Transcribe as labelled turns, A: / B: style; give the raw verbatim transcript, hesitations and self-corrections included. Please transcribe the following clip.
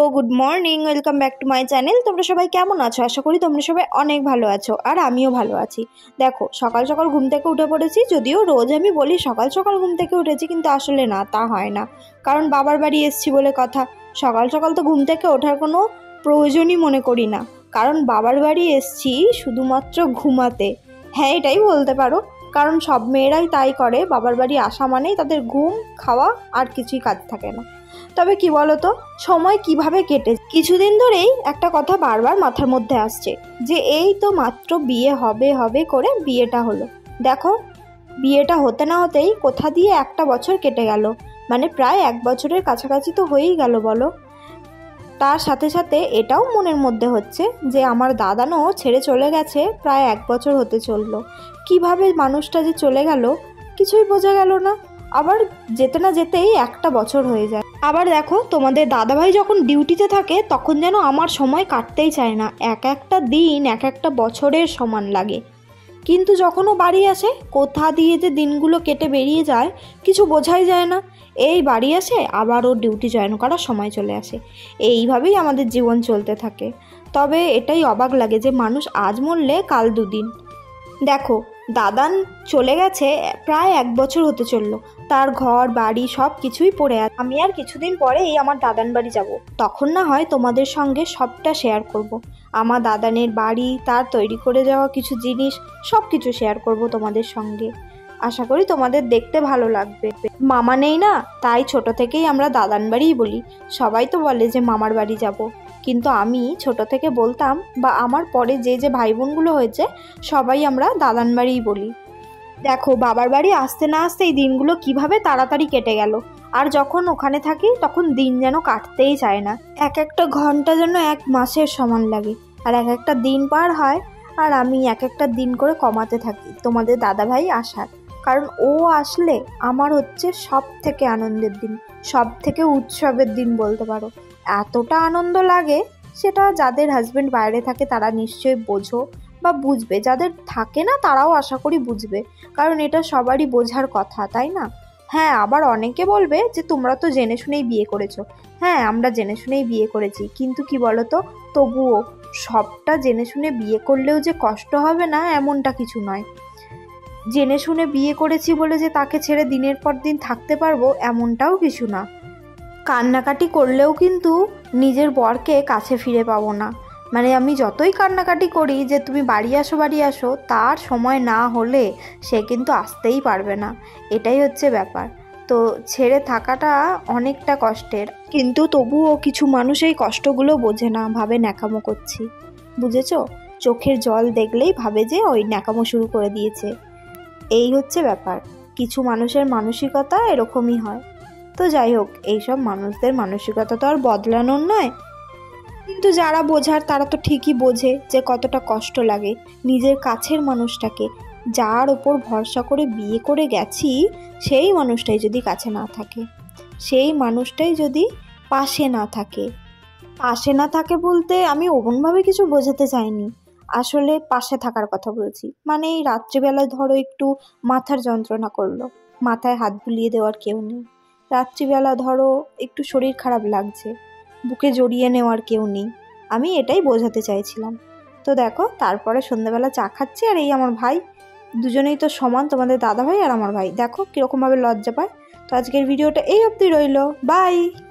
A: Good morning, welcome back to my channel. তোমরা সবাই কেমন আছো? আশা করি তোমরা সবাই অনেক ভালো আছো, আর আমিও ভালো আছি। দেখো, সকাল সকাল ঘুম থেকে উঠে পড়েছি। যদিও রোজ আমি বলি সকাল সকাল ঘুম থেকে উঠেছি, কিন্তু আসলে না, তা হয় না। কারণ বাবার বাড়ি এসছি বলে কথা। সকাল সকাল তো ঘুম থেকে ওঠার কোনো প্রয়োজনই মনে করি না, কারণ বাবার বাড়ি এসছি শুধুমাত্র ঘুমাতে। হ্যাঁ, এটাই বলতে পারো, কারণ সব মেয়েরাই তাই করে। বাবার বাড়ি আসা মানেই তাদের ঘুম, খাওয়া, আর কিছুই কাজ থাকে না। তবে কি বলতো, সময় কিভাবে কেটে, কিছুদিন ধরেই একটা কথা বারবার মাথার মধ্যে আসছে, যে এই তো মাত্র বিয়ে হবে হবে করে বিয়েটা হলো। দেখো, বিয়েটা হতে না হতেই কোথা দিয়ে একটা বছর কেটে গেল, মানে প্রায় এক বছরের কাছাকাছি তো হয়েই গেল বলো। তার সাথে সাথে এটাও মনের মধ্যে হচ্ছে যে আমার দাদানও ছেড়ে চলে গেছে, প্রায় এক বছর হতে চললো। কিভাবে মানুষটা যে চলে গেল কিছুই বোঝা গেল না। আবার যেতে না যেতেই একটা বছর হয়ে যায়। আবার দেখো, তোমাদের দাদাভাই যখন ডিউটিতে থাকে তখন যেন আমার সময় কাটতেই চায় না, এক একটা দিন এক একটা বছরের সমান লাগে। কিন্তু যখন ও বাড়ি আসে, কোথা দিয়ে যে দিনগুলো কেটে বেরিয়ে যায় কিছু বোঝাই যায় না। এই বাড়ি আসে, আবার ওর ডিউটি জয়েন করার সময় চলে আসে। এইভাবেই আমাদের জীবন চলতে থাকে। তবে এটাই অবাক লাগে যে মানুষ আজ মরলে কাল দুদিন। দেখো, দাদান চলে গেছে প্রায় এক বছর হতে চললো। তার ঘর বাড়ি সব কিছুই পড়ে আছে। আমি আর কিছুদিন পরেই আমার দাদান বাড়ি যাব। তখন না হয় তোমাদের সঙ্গে সবটা শেয়ার করব। আমার দাদানের বাড়ি, তার তৈরি করে যাওয়া কিছু জিনিস, সব কিছু শেয়ার করব তোমাদের সঙ্গে। আশা করি তোমাদের দেখতে ভালো লাগবে। মামা নেই না, তাই ছোট থেকেই আমরা দাদান বাড়িই বলি। সবাই তো বলে যে মামার বাড়ি যাব, কিন্তু আমি ছোট থেকে বলতাম, বা আমার পরে যে যে ভাই বোনগুলো হয়েছে সবাই আমরা দাদান বাড়িই বলি। দেখো, বাবার বাড়ি আসতে না আসতে এই দিনগুলো কিভাবে তাড়াতাড়ি কেটে গেল। আর যখন ওখানে থাকি তখন দিন যেন কাটতেই চায় না। এক একটা ঘন্টা যেন এক মাসের সমান লাগে, আর এক একটা দিন পার হয় আর আমি এক একটা দিন করে কমাতে থাকি তোমাদের দাদাভাই আসার। কারণ ও আসলে আমার হচ্ছে সব থেকে আনন্দের দিন, সব থেকে উৎসবের দিন বলতে পারো। এতটা আনন্দ লাগে, সেটা যাদের হাজবেন্ড বাইরে থাকে তারা নিশ্চয়ই বোঝো বা বুঝবে, যাদের থাকে না তারাও আশা করি বুঝবে, কারণ এটা সবারই বোঝার কথা, তাই না? হ্যাঁ, আবার অনেকে বলবে যে তোমরা তো জেনে শুনেই বিয়ে করেছো। হ্যাঁ, আমরা জেনে শুনেই বিয়ে করেছি, কিন্তু কি বলতো, তবুও সবটা জেনে শুনে বিয়ে করলেও যে কষ্ট হবে না এমনটা কিছু নয়। জেনে শুনে বিয়ে করেছি বলে যে তাকে ছেড়ে দিনের পর দিন থাকতে পারবো এমনটাও কিছু না। কান্নাকাটি করলেও কিন্তু নিজের বরকে কাছে ফিরে পাবো না। মানে আমি যতই কান্নাকাটি করি যে তুমি বাড়ি আসো বাড়ি আসো, তার সময় না হলে সে কিন্তু আসতেই পারবে না। এটাই হচ্ছে ব্যাপার। তো ছেড়ে থাকাটা অনেকটা কষ্টের, কিন্তু তবুও কিছু মানুষ এই কষ্টগুলো বোঝে না, ভাবে ন্যাকামো করছি। বুঝেছো? চোখের জল দেখলেই ভাবে যে ওই ন্যাকামো শুরু করে দিয়েছে। এই হচ্ছে ব্যাপার। কিছু মানুষের মানসিকতা এরকমই হয়। তো যাই হোক, এইসব মানুষদের মানসিকতা তো আর বদলানোর নয়, কিন্তু যারা বোঝার তারা তো ঠিকই বোঝে যে কতটা কষ্ট লাগে নিজের কাছের মানুষটাকে, যার ওপর ভরসা করে বিয়ে করে গেছি, সেই মানুষটাই যদি কাছে না থাকে, সেই মানুষটাই যদি পাশে না থাকে। পাশে না থাকে বলতে আমি অমনভাবে কিছু বোঝাতে চাইনি, আসলে পাশে থাকার কথা বলছি। মানে এই রাত্রিবেলায় ধরো একটু মাথার যন্ত্রণা করলো, মাথায় হাত বুলিয়ে দেওয়ার কেউ নেই। রাত্রিবেলা ধরো একটু শরীর খারাপ লাগছে, বুকে জড়িয়ে নেওয়ার কেউ নেই। আমি এটাই বোঝাতে চাইছিলাম। তো দেখো, তারপরে সন্ধ্যাবেলা চা খাচ্ছি, আর এই আমার ভাই, দুজনেই তো সমান, তোমাদের দাদা ভাই আর আমার ভাই। দেখো কীরকমভাবে লজ্জা পায়। তো আজকের ভিডিওটা এই অবধি রইলো, বাই।